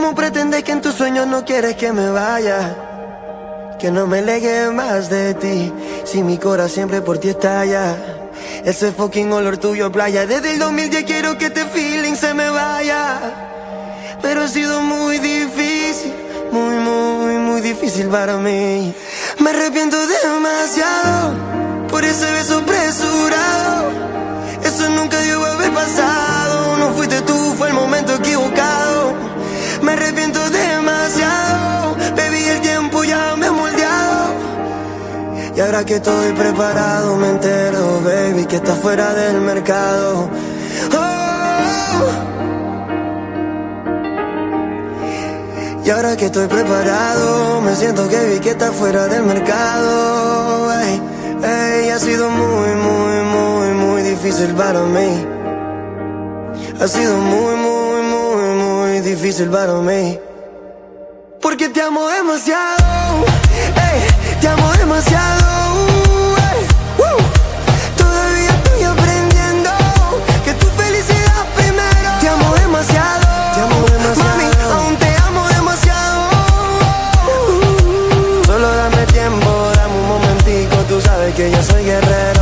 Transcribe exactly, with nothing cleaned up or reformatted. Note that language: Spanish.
¿Cómo pretendes que en tus sueños no quieres que me vaya? Que no me legue más de ti, si mi corazón siempre por ti estalla. Ese fucking olor tuyo a playa. Desde el dos mil diez quiero que este feeling se me vaya, pero ha sido muy difícil, muy, muy, muy difícil para mí. Me arrepiento demasiado por ese beso apresurado. Eso nunca debió haber pasado. No fuiste tú, fue el momento equivocado. Me arrepiento demasiado, baby, el tiempo ya me ha moldeado. Y ahora que estoy preparado me entero, baby, que estás fuera del mercado. Oh. Y ahora que estoy preparado me siento que vi que estás fuera del mercado. Ey, ey, ha sido muy, muy, muy, muy difícil para mí. Ha sido muy, muy, muy, muy difícil para mí. Porque te amo demasiado, ey, te amo demasiado, ey, uh. Todavía estoy aprendiendo que tu felicidad primero. Te amo demasiado, te amo demasiado, mami, aún te amo demasiado. uh. Solo dame tiempo, dame un momentico, tú sabes que yo soy guerrero.